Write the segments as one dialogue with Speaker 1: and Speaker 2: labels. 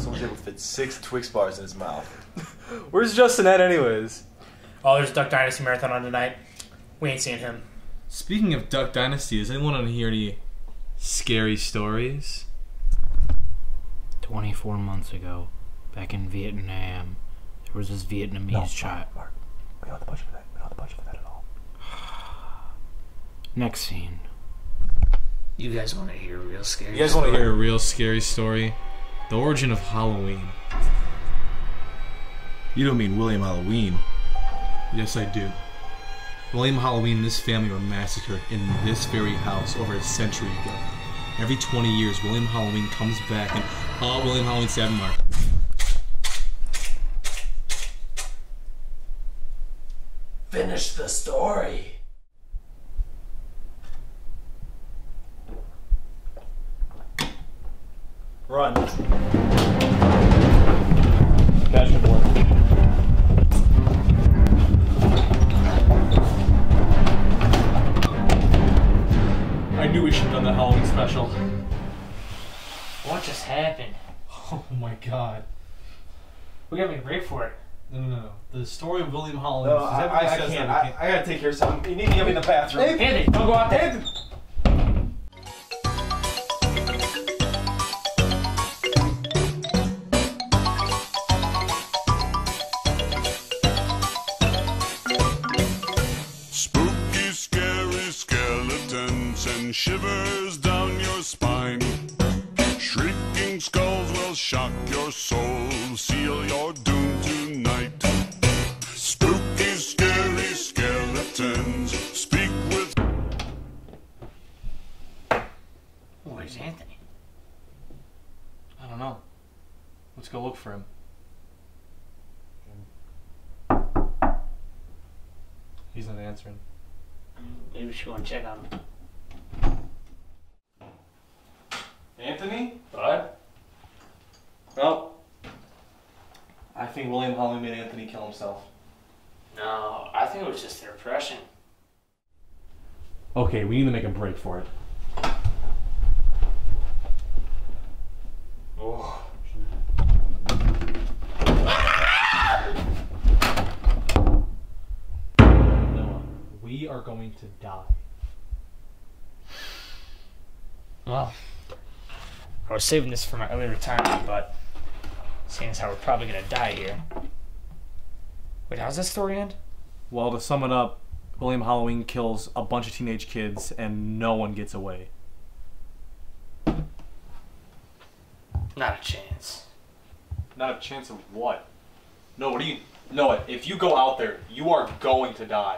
Speaker 1: someone's able to fit 6 Twix bars in his mouth.
Speaker 2: Where's Justin at anyways?
Speaker 3: Oh, there's Duck Dynasty Marathon on tonight. We ain't seen him.
Speaker 2: Speaking of Duck Dynasty, does anyone want to hear any scary stories?
Speaker 4: 24 months ago, back in Vietnam, there was this Vietnamese child.
Speaker 1: Mark, we don't have the budget for that. We don't have the budget for that at all.
Speaker 4: Next scene.
Speaker 3: You guys want to hear a real scary
Speaker 2: You guys want to hear a real scary story? The origin of Halloween.
Speaker 1: You don't mean William Halloween?
Speaker 2: Yes, I do. William Halloween and his family were massacred in this very house over a century ago. Every 20 years, William Halloween comes back and... Oh, William Halloween stabbed Mark.
Speaker 3: Finish the story.
Speaker 2: Run. Catch the board. I knew we should have done the Halloween special.
Speaker 3: What just happened?
Speaker 2: Oh my god.
Speaker 3: We gotta make a break for it.
Speaker 2: No. The story of William Halloween.
Speaker 1: No, I can't. I gotta take care of something. You need to get me in the bathroom.
Speaker 3: Andy, don't go out there.
Speaker 5: Spooky, scary skeletons and shivers down your spine. Shrieking skulls will shock your soul, seal your doom tonight. Spooky, scary skeletons speak with...
Speaker 3: Where's Anthony?
Speaker 2: I don't know. Let's go look for him. He's not answering.
Speaker 3: Maybe we should go and check on him.
Speaker 2: Anthony?
Speaker 3: What?
Speaker 2: Well, I think William Halloween made Anthony kill himself.
Speaker 3: No, I think it was just their impression.
Speaker 2: Okay, we need to make a break for it.
Speaker 3: Oh.
Speaker 2: Noah, we are going to die.
Speaker 3: Well, I was saving this for my early retirement, but seeing as how we're probably gonna die here. Wait, how's this story end?
Speaker 2: Well, to sum it up, William Halloween kills a bunch of teenage kids and no one gets away.
Speaker 3: Not a chance.
Speaker 2: Not a chance of what? No, what do you... Noah, if you go out there, you are going to die.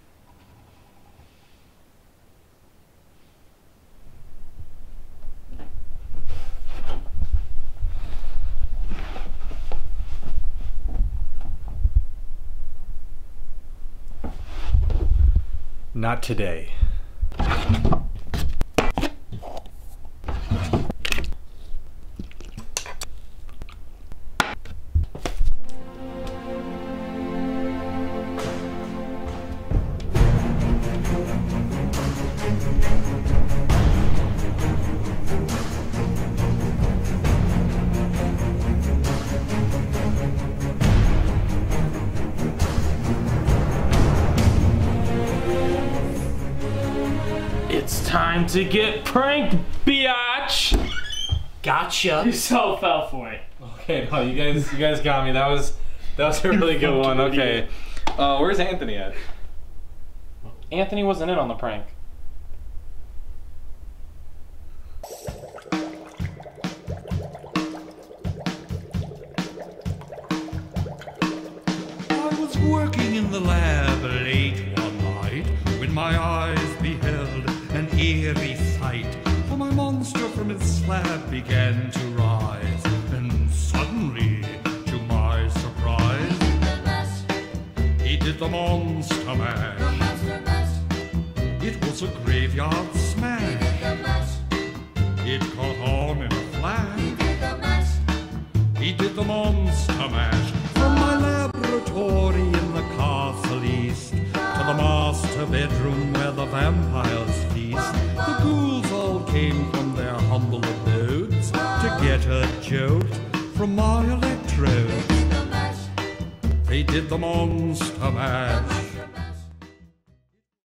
Speaker 2: Not today.
Speaker 3: It's time to get pranked, biatch! Gotcha. You so fell for it.
Speaker 2: Okay, no, you guys got me. That was a really good one. Okay. Where's Anthony at? Anthony wasn't in on the prank.
Speaker 6: I was working in the lab late one night when my eyes beheld an eerie sight. For my monster from its slab began to rise, and suddenly, to my surprise, he did the monster mash. It was a graveyard smash. It caught on in a flash. He did the monster mash. From my laboratory in the castle east to the master bedroom where the vampires feast, the ghouls all came from their humble abodes to get a jolt from from my electrode. They did the monster mash.